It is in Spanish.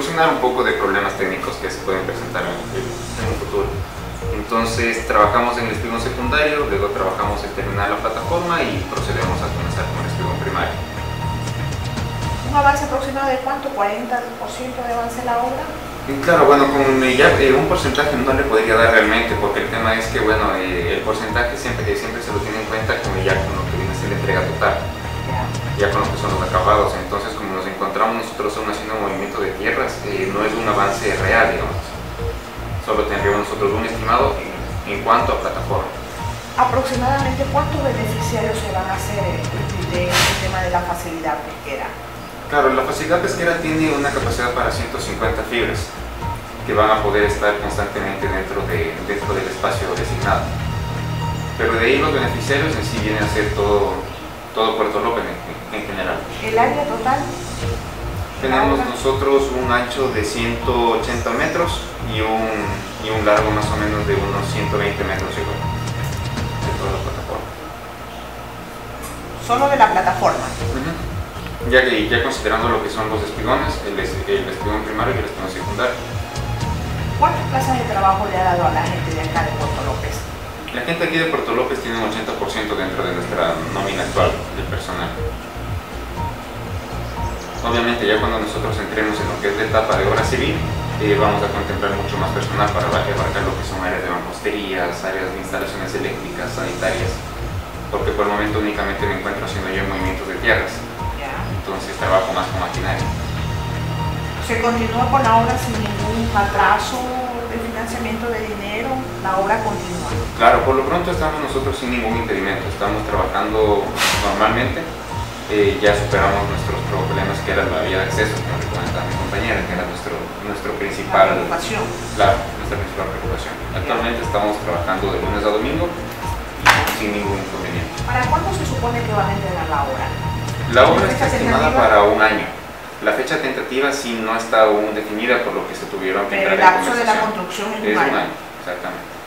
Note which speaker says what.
Speaker 1: solucionar un poco de problemas técnicos que se pueden presentar en un futuro. Entonces trabajamos en el espigón secundario, luego trabajamos en terminar la plataforma y procedemos a comenzar con el espigón primario.
Speaker 2: ¿Un avance aproximado de cuánto? ¿40% de avance en la obra?
Speaker 1: Claro, bueno, con un porcentaje no le podría dar realmente, porque el tema es que, bueno, el porcentaje siempre se lo tiene en cuenta con lo que viene a ser la entrega total, ya con lo que son los acabados. Entonces, como nos encontramos nosotros aún haciendo movimiento de tierras, no es un avance real, digamos. Solo tendríamos nosotros un estimado en cuanto a plataforma.
Speaker 2: ¿Aproximadamente cuántos beneficiarios se van a hacer de este tema de la facilidad pesquera?
Speaker 1: Claro, la facilidad pesquera tiene una capacidad para 150 fibras que van a poder estar constantemente dentro del espacio designado. Pero de ahí los beneficiarios en sí vienen a ser todo Puerto López en general.
Speaker 2: ¿El área total?
Speaker 1: Tenemos nosotros un ancho de 180 metros y un largo más o menos de unos 120 metros igual, de toda la plataforma.
Speaker 2: ¿Solo de la plataforma?
Speaker 1: Ya considerando lo que son los espigones, el espigón primario y el espigón secundario.
Speaker 2: ¿Cuántas plazas de trabajo le ha dado a la gente de acá de Puerto López?
Speaker 1: La gente aquí de Puerto López tiene un 80% dentro de nuestra nómina actual del personal. Obviamente ya cuando nosotros entremos en lo que es la etapa de obra civil, vamos a contemplar mucho más personal para abarcar lo que son áreas de mamposterías, áreas de instalaciones eléctricas, sanitarias, porque por el momento únicamente me encuentro haciendo yo movimientos de tierras. Entonces trabajo más con maquinaria.
Speaker 2: ¿Se continúa con la obra sin ningún atraso de financiamiento de dinero? ¿La obra continúa?
Speaker 1: Claro, por lo pronto estamos nosotros sin ningún impedimento, estamos trabajando normalmente. Ya superamos nuestros problemas que era la vía de acceso, como le comentaba mi compañera, que era nuestro principal
Speaker 2: preocupación.
Speaker 1: Claro, nuestra principal preocupación. Actualmente estamos trabajando de lunes a domingo sin ningún inconveniente.
Speaker 2: ¿Para cuándo se supone que van a entregar la obra?
Speaker 1: La obra está estimada para un año. La fecha tentativa sí no está aún definida por lo que se tuvieron que
Speaker 2: entrar en conversación. Pero el lapso de la construcción es un año.
Speaker 1: Exactamente.